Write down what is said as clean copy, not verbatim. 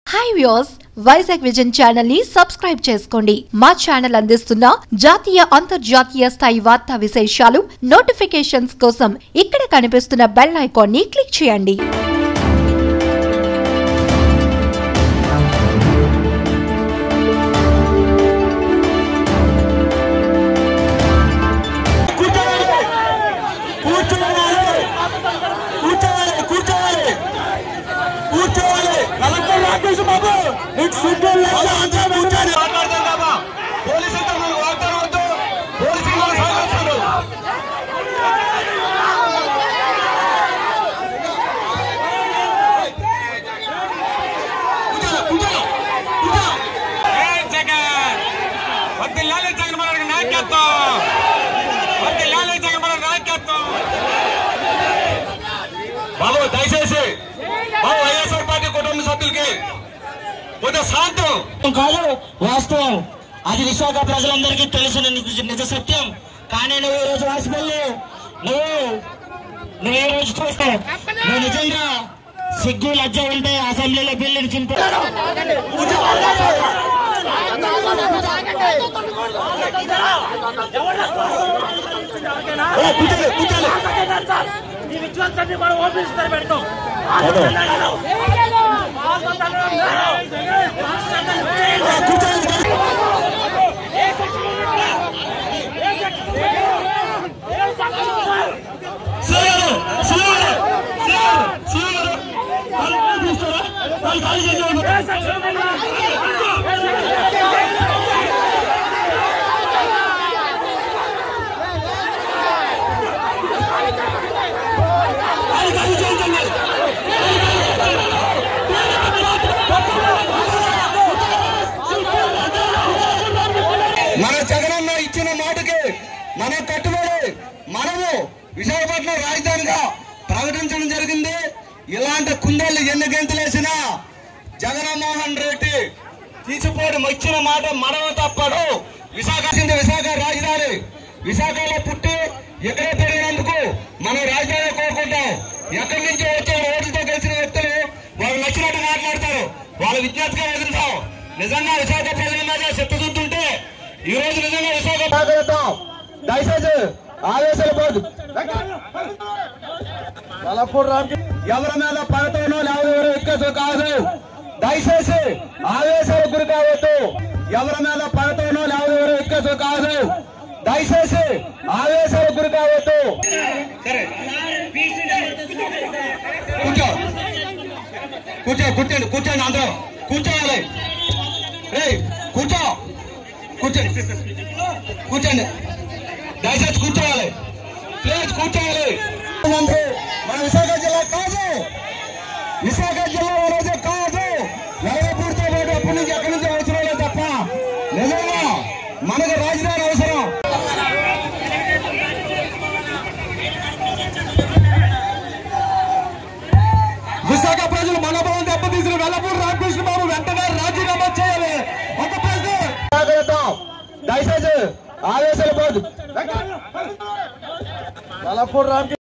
Hi viewers, Vizag vision channel ని subscribe చేసుకోండి. మా ఛానల్ అందిస్తున్న జాతీయ అంతర్జాతీయ స్థాయి వార్తా విశేషాలు నోటిఫికేషన్స్ కోసం ఇక్కడ కనిపిస్తున్న బెల్ ఐకాన్ ని క్లిక్ చేయండి. బాబు దయచేసి బాబు వైఎస్ఆర్ పార్టీ కుటుంబ సభ్యులకి కొంచెం శాంతం కాదు, వాస్తవం. అది విశాఖ ప్రజలందరికీ తెలిసిన నిజ సత్యం. కానీ నువ్వు ఈ రోజు వాసిపల్లి నువ్వు ఈ రోజు చూస్తావు. నువ్వు నిజంగా సిగ్గు లజ్జ ఉంటే అసెంబ్లీలో బిల్లుని చింపాడు. విశ్వాసాన్ని మనం ఓపిస్తారు పెడతాం. మన జగనన్న ఇచ్చిన మాటకి మన కట్టుబడి మనము విశాఖపట్నం రాజధానిగా ప్రకటించడం జరిగింది. ఇలాంటి కుందేళ్లు ఎన్ని గంతులేసినా జగన్మోహన్ రెడ్డి తీసిపోవడం ఇచ్చిన మాట మనవ తప్పడు. విశాఖ రాజధాని విశాఖలో పుట్టి ఎక్కడే పెరిగినందుకు మనం రాజధాని కోరుకుంటాం. ఎక్కడి నుంచి వచ్చే ఓట్లతో గెలిచిన వ్యక్తులు వాళ్ళు నచ్చినట్టు మాట్లాడతారు. వాళ్ళ విజ్ఞప్తిగా వదులుతాం. నిజంగా విశాఖ ప్రజల మీద చిత్తశుద్ధి ఈ రోజు నిజంగా విశాఖ దయచేసి ఆవేశాలు పోదు. ఎవరి మీద పడతానో ఎవరెవరు ఎక్కదు కాదు. దయచేసి ఆవేశాలకు గురి కావద్దు. ఎవరి మీద పడతానో ఎవరెవరు ఎక్కదు కాదు. దయచేసి ఆవేశాలకు గురి కావద్దు. సరే కూర్చోండి కూర్చోండి అందరూ కూర్చోవాలి. కూర్చోండి దయచేసి కూర్చోవాలి. ప్లీజ్ కూర్చోవాలి. మన విశాఖ జిల్లా కాదు, విశాఖ జిల్లా రోజు కాదు. నగరపూర్తో పాటు అప్పటి నుంచి ఎక్కడి నుంచి అవసరం లేదు తప్ప నిజంగా మనకు రాజధాని అవసరం. విశాఖ ప్రజలు మనోభావం దెబ్బతీసిన వెల్లపూడి రామకృష్ణ బాబు వెంటనే రాజీనామా చేయాలి. ఒక ప్రశ్న దయచేసి ఆవేశాలు పోదు.